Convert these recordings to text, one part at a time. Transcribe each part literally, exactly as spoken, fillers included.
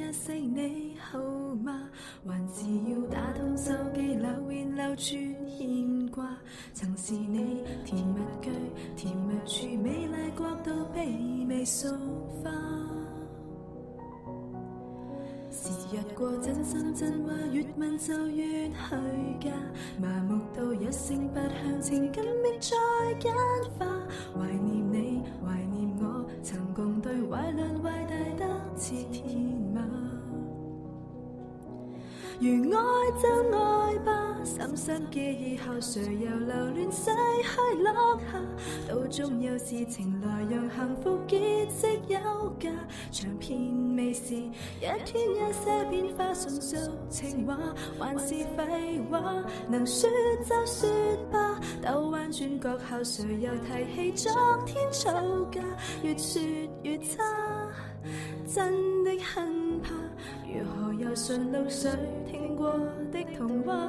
一些你好嗎？還是要打通手機留言流傳牽掛？曾是你甜蜜句，甜蜜處美麗國度卑微塑化。時日過，真心真話越問就越虛假，麻木到一聲不響，情感迫再簡化。懷念你，懷念我，曾共對壞論壞大得似天馬。如愛就愛吧，深深記憶後，誰又留戀逝去落下？到終有事情來讓幸福結識有價，長篇未是一天一些變化，純屬情話還是廢話？能說就說吧，兜彎轉角後，誰又提起昨天吵架？越說越差，真的很怕。如何又順路誰聽過的童話？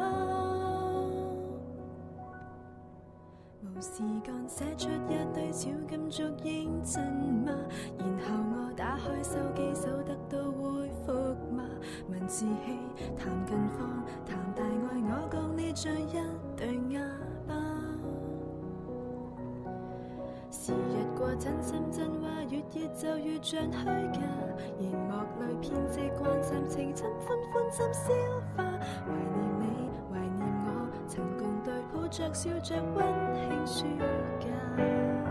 無時間寫出一堆小金足認真嗎？然後我打開手機搜得到回覆嗎？文字戲談近況談大愛，我講你像一對啞巴。時日過，真心真話越熱就越像虛假，熒幕裏編織關心情真歡歡心消化。懷念你，懷念我，曾共對抱着笑着溫馨暑假。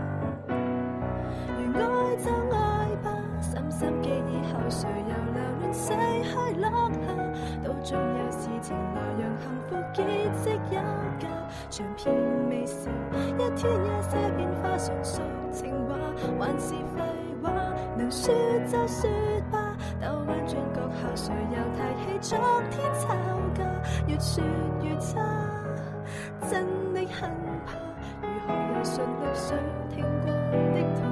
如愛就愛吧，深深記憶後，誰又留戀逝去落下？到終有事情來讓幸福結識有價，長篇未是一天一些變化，純屬情話還是廢話？能說就說吧，兜彎轉角後，誰又提起昨天吵架？越說越差，真的很怕。如何又順路誰聽過的